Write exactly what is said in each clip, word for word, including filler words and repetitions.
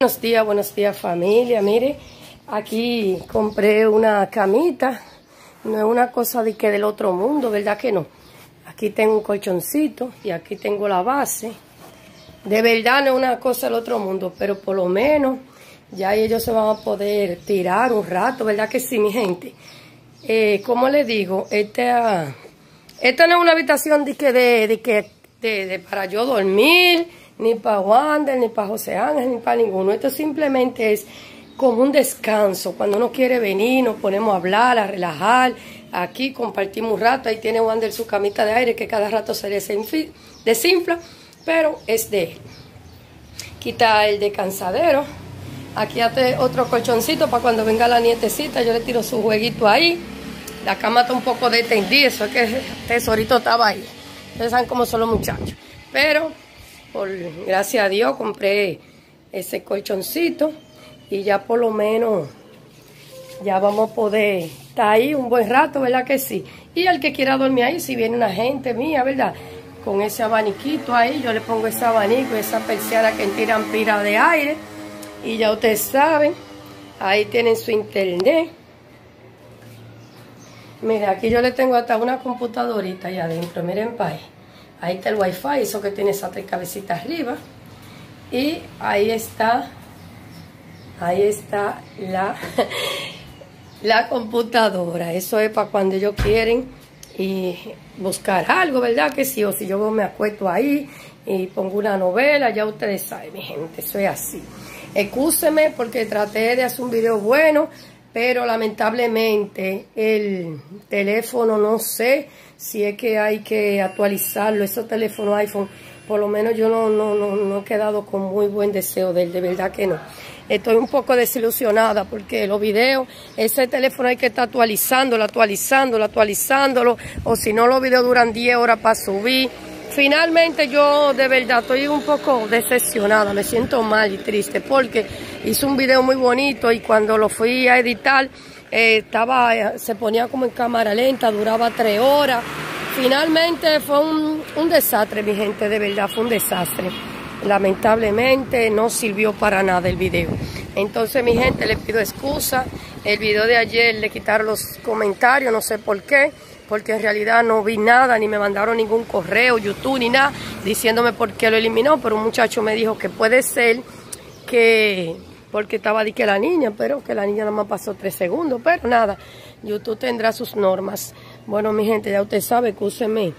Buenos días, buenos días familia. Mire, aquí compré una camita. No es una cosa de que del otro mundo, ¿verdad que no? Aquí tengo un colchoncito y aquí tengo la base. De verdad no es una cosa del otro mundo, pero por lo menos ya ellos se van a poder tirar un rato, ¿verdad que sí, mi gente? Eh, como les digo, esta, esta no es una habitación de que, de, de que de, de para yo dormir, ni para Wander, ni para José Ángel, ni para ninguno. Esto simplemente es como un descanso. Cuando uno quiere venir, nos ponemos a hablar, a relajar. Aquí compartimos un rato. Ahí tiene Wander su camita de aire que cada rato se desinfla, pero es de él. Quita el descansadero. Aquí hace otro colchoncito para cuando venga la nietecita. Yo le tiro su jueguito ahí. La cama está un poco detendida. Eso es que el tesorito estaba ahí. Ustedes saben cómo son los muchachos. Pero por gracias a Dios compré ese colchoncito y ya por lo menos ya vamos a poder estar ahí un buen rato, ¿verdad que sí? Y el que quiera dormir ahí, si viene una gente mía, ¿verdad? Con ese abaniquito ahí, yo le pongo ese abanico y esa persiana que tiran pira de aire. Y ya ustedes saben, ahí tienen su internet. Mira, aquí yo le tengo hasta una computadorita allá adentro, miren pa' ahí. Ahí está el wifi, eso que tiene esas tres cabecitas arriba. Y ahí está, ahí está la, la computadora. Eso es para cuando ellos quieren y buscar algo, ¿verdad? Que sí, o si yo me acuesto ahí y pongo una novela, ya ustedes saben, mi gente, eso es así. Excúsenme porque traté de hacer un video bueno, pero lamentablemente el teléfono no sé si es que hay que actualizarlo. Esos teléfonos iPhone, por lo menos yo no, no, no, no he quedado con muy buen deseo de él, de verdad que no. Estoy un poco desilusionada porque los videos, ese teléfono hay que estar actualizándolo, actualizándolo, actualizándolo, o si no los videos duran diez horas para subir. Finalmente yo de verdad estoy un poco decepcionada, me siento mal y triste porque hice un video muy bonito y cuando lo fui a editar eh, estaba, se ponía como en cámara lenta, duraba tres horas. Finalmente fue un, un desastre, mi gente, de verdad fue un desastre. Lamentablemente no sirvió para nada el video. Entonces mi gente, les pido excusa. El video de ayer le quitaron los comentarios, no sé por qué, porque en realidad no vi nada, ni me mandaron ningún correo, YouTube, ni nada, diciéndome por qué lo eliminó, pero un muchacho me dijo que puede ser que, porque estaba de que la niña, pero que la niña nada más pasó tres segundos, pero nada, YouTube tendrá sus normas. Bueno, mi gente, ya usted sabe, excúseme,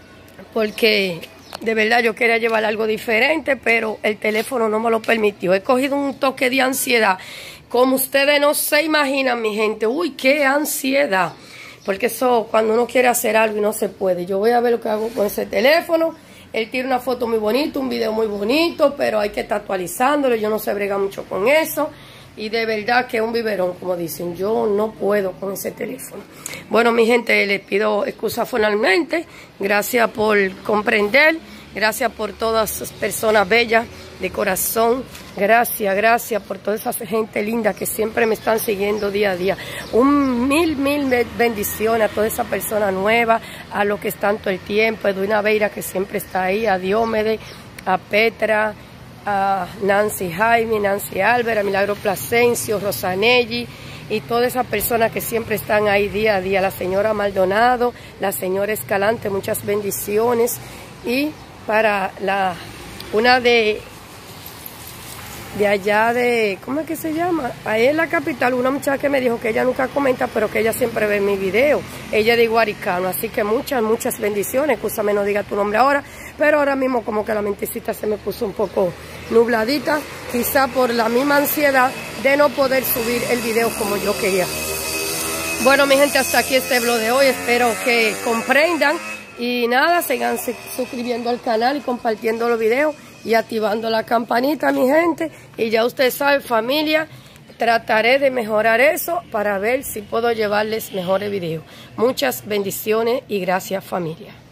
porque de verdad yo quería llevar algo diferente, pero el teléfono no me lo permitió. He cogido un toque de ansiedad, como ustedes no se imaginan, mi gente. Uy, qué ansiedad. Porque eso, cuando uno quiere hacer algo y no se puede. Yo voy a ver lo que hago con ese teléfono. Él tiene una foto muy bonita, un video muy bonito, pero hay que estar actualizándolo. Yo no sé bregar mucho con eso. Y de verdad que es un biberón, como dicen. Yo no puedo con ese teléfono. Bueno, mi gente, les pido excusa finalmente. Gracias por comprender. Gracias por todas esas personas bellas de corazón. Gracias, gracias por toda esa gente linda que siempre me están siguiendo día a día. Un mil, mil bendiciones a toda esa persona nueva, a los que están todo el tiempo, a Edwina Veira que siempre está ahí, a Diómede, a Petra, a Nancy Jaime, Nancy Álvarez, a Milagro Plasencio, Rosanelli y todas esas personas que siempre están ahí día a día. La señora Maldonado, la señora Escalante, muchas bendiciones. Y para la una de de allá de, ¿cómo es que se llama? Ahí en la capital, una muchacha que me dijo que ella nunca comenta, pero que ella siempre ve mi video. Ella es de Guaricano, así que muchas, muchas bendiciones. Escúchame, no diga tu nombre ahora, pero ahora mismo como que la mentecita se me puso un poco nubladita, quizá por la misma ansiedad de no poder subir el video como yo quería. Bueno, mi gente, hasta aquí este vlog de hoy. Espero que comprendan y nada, sigan suscribiendo al canal y compartiendo los videos y activando la campanita, mi gente. Y ya ustedes saben, familia, trataré de mejorar eso para ver si puedo llevarles mejores videos. Muchas bendiciones y gracias, familia.